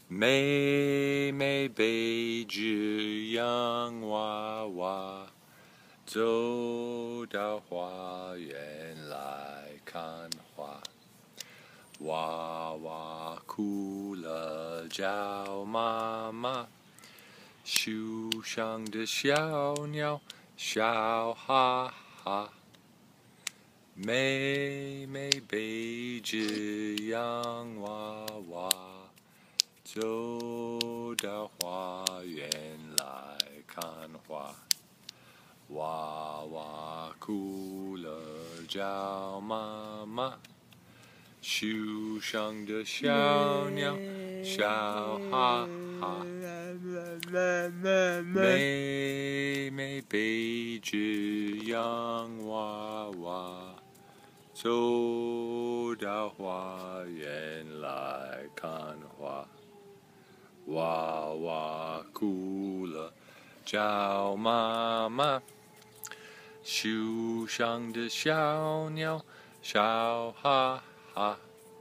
妹妹背着洋娃娃，走到花园来看花。娃娃哭了，叫妈妈。树上的小鸟笑哈哈。妹妹背着洋娃娃，走到花园来看花。娃娃哭了，叫妈妈。树上的小鸟笑哈哈。妹妹背着洋娃娃，走到花园来看花。娃娃哭了，叫妈妈。树上的小鸟笑哈哈。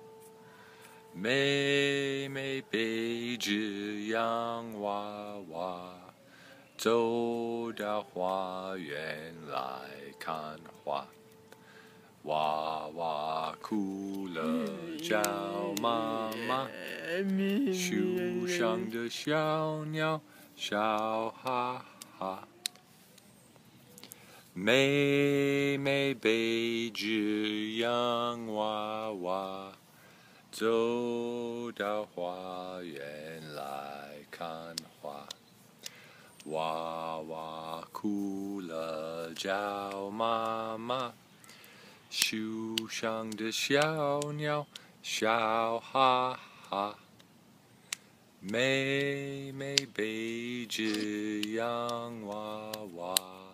妹妹背着洋娃娃，走到花园来看花。娃娃哭了，叫妈妈。树上的小鸟笑哈哈。妹妹背着洋娃娃，走到花园来看花。娃娃哭了，叫妈妈。树上的小鸟笑哈哈。妹妹背着洋娃娃，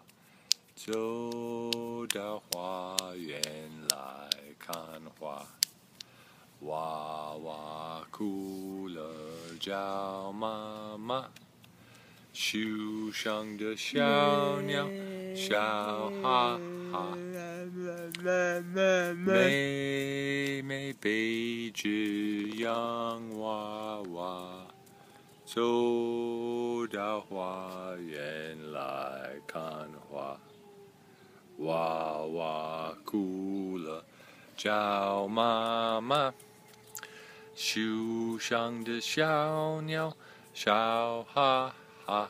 走到花园来看花。娃娃哭了，叫妈妈。树上的小鸟笑哈哈。妹妹背着洋娃娃，走到花园来看花。娃娃哭了，叫妈妈。树上的小鸟笑哈哈。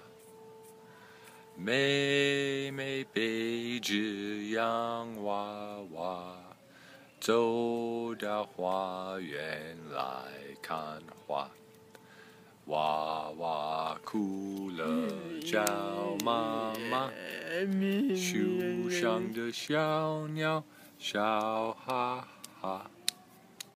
妹妹背着洋娃娃，走到花园来看花。娃娃哭了，叫妈妈。树上的小鸟笑哈哈。